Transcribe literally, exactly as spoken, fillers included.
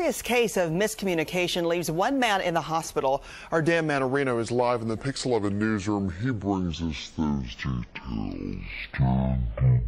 mysterious case of miscommunication leaves one man in the hospital. Our Dan Manarino is live in the Pix eleven newsroom. He brings us those details.